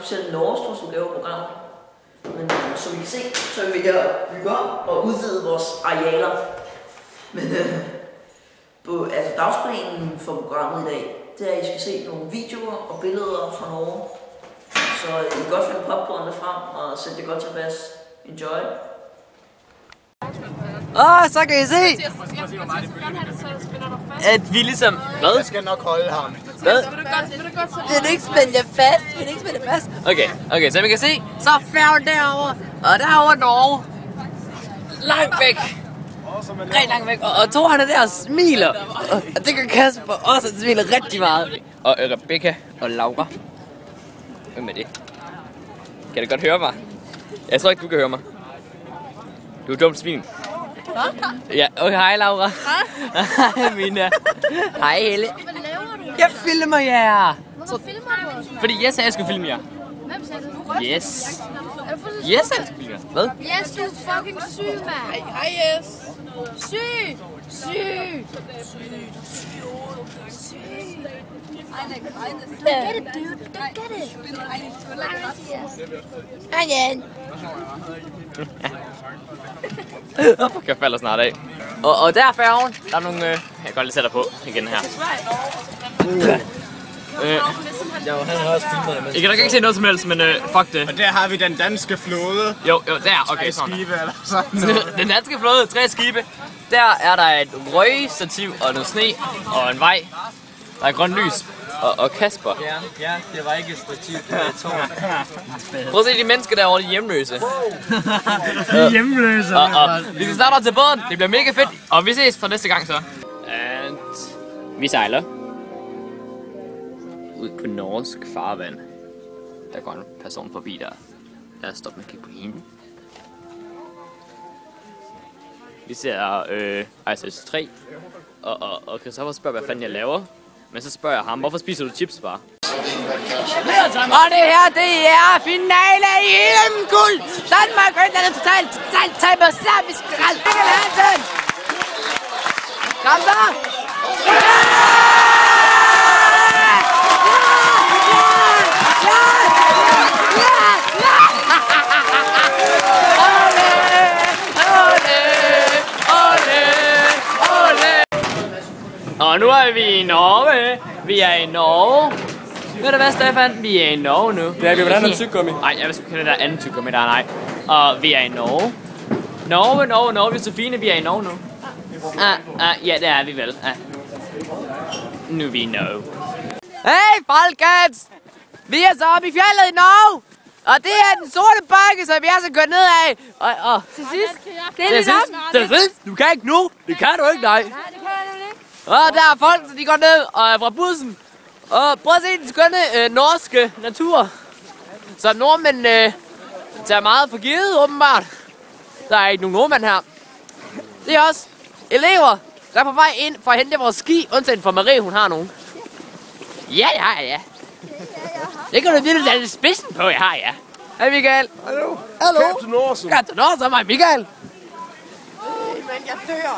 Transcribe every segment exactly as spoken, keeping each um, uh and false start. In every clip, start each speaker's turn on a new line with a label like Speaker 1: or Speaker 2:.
Speaker 1: specielt Norge, som laver programmer. Men øh, som I kan se, så er vi ved at bygge op og udvide vores arealer. Men øh, på altså, dagsplanen for programmet i dag, det er, at I skal se nogle videoer og billeder fra Norge. Så I kan godt finde popcornet frem og sætte det godt tilpas. Enjoy!
Speaker 2: Åh, oh, så kan I se, at vi ligesom... Hvad?
Speaker 3: Jeg skal nok holde ham.
Speaker 2: Hvad?
Speaker 4: Vil du ikke spænde jer fast? Vil du ikke spænde jer fast?
Speaker 2: Okay, okay, så vi kan se, så er færgen derovre, og derovre Norge. Langt væk. Rigtig langt væk. Og, og Thor han er der og smiler. Og, og det gør Kasper også, han smiler rigtig meget. Og øh, Rebecca og Laura. Hvem er det? Kan du godt høre mig? Jeg tror ikke, du kan høre mig. Du er dumt svin. Ja, okay, hej Laura. Hej Mina. Hej Helle.
Speaker 4: Hvad laver du?
Speaker 2: Jeg filmer jer.
Speaker 4: Hvorfor filmer du?
Speaker 2: Fordi jeg sagde, jeg skulle filme jer.
Speaker 4: Hvem sagde du?
Speaker 2: Yes.
Speaker 4: Er du fuldstændig
Speaker 2: Yes, jeg skulle filme jer. Hvad?
Speaker 4: Yes, du er fucking syg, mand. Hej, yes. Syg. Syg. Syg. Don't get it, dude. Don't get it. Hej, Jan.
Speaker 2: Jeg falder snart af. Og, og der er færgen. Der er nogle... Øh, jeg kan godt lige sætte dig på igen her. Øh,
Speaker 3: Jo, han har også filmet det.
Speaker 2: I kan nok ikke se noget som helst, men øh, fuck det.
Speaker 3: Og der har vi den danske flåde.
Speaker 2: Jo, jo, der. Okay,
Speaker 3: Tre
Speaker 2: sådan.
Speaker 3: skibe eller sådan noget.
Speaker 2: Den danske flåde, tre skibe. Der er der et røgstativ og noget sne og en vej. Der er grønt lys. Og, og Kasper.
Speaker 5: Ja, ja, det var ikke et stativ, det var et tårn.
Speaker 2: Prøv at se de mennesker derovre, de er hjemløse.
Speaker 3: De er hjemløse.
Speaker 2: Og, og vi skal snart over til båden. Det bliver mega fedt. Og vi ses for næste gang så. And vi sejler ud på norsk farvand. Der går en person forbi der. Lad os stoppe med at kigge på hende. Vi ser øh, I S S tre. Og, og, og Christoffer spørger, hvad fanden jeg laver. Men så spørger jeg ham, hvorfor spiser du chips bare? Og det her, det er finale i E M-guld! Danmark og England er totalt, totalt taber slavisk skrald. Mikkel Hansen! Kom så! Ja! Ja! Ja! Ja! Ole! Ole! Ole! Ole! Og nu er vi i Norge. Vi er i Norge. Ved du hvad, Stefan? Vi er i Norge nu.
Speaker 3: Ja, vi vil have en tyggegummi.
Speaker 2: Nej, jeg vil sgu kende der anden tyggegummi, der er nej. Og vi er i Norge. Norge, Norge, Norge. Vi er så fine, vi er i Norge nu. Ah, ah, ja, det er vi vel. Ah. Nu er vi i Norge. Hey, folkens! Vi er så oppe i fjellet i Norge. Og det er den sorte bakke, som vi er så gået ned af. Og, og.
Speaker 4: Til sidst. Det er
Speaker 2: Til
Speaker 4: lidt
Speaker 2: sidst.
Speaker 4: op.
Speaker 2: Til sidst. Du kan ikke nu. Det kan du ikke, nej.
Speaker 4: Nej, det kan jeg nemlig ikke.
Speaker 2: Og der er folk, så de går ned og er fra bussen. Og prøv at se den skønne øh, norske natur. Så nordmænd øh, tager meget for givet, åbenbart. Der er ikke nogen nordmænd her. Det er også elever, der er på vej ind for at hente vores ski, undtagen for Marie, hun har nogen. Ja, ja, ja. Det kan du virkelig lade spidsen på, jeg har, ja. Hej Michael.
Speaker 3: Hallo.
Speaker 2: Hallo.
Speaker 3: Captain Awesome.
Speaker 2: Captain Awesome, mig Michael.
Speaker 4: Men jeg dør.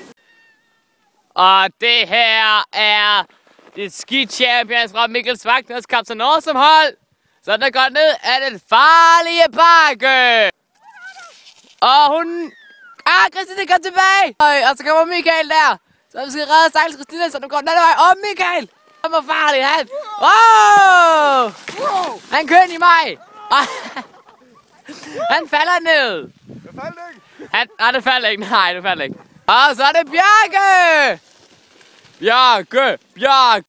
Speaker 2: Og det her er det ski champions fra Mikkel Svagners Captain Awesome hold. Så den er gået ned af den farlige bakke. Og hun... Ah, Christine, kom tilbage. Og så kommer Michael der. Så vi skal redde Stakkels Christine, så den går den anden vej. Åh, Michael. Han var farlig, han. Wow. Han kører i mig. Han falder ned.
Speaker 3: Jeg faldt ikke.
Speaker 2: Han, nej, det falder ikke. Nej, det falder ikke. Og så er det Bjarke! Bjarke! Bjarke!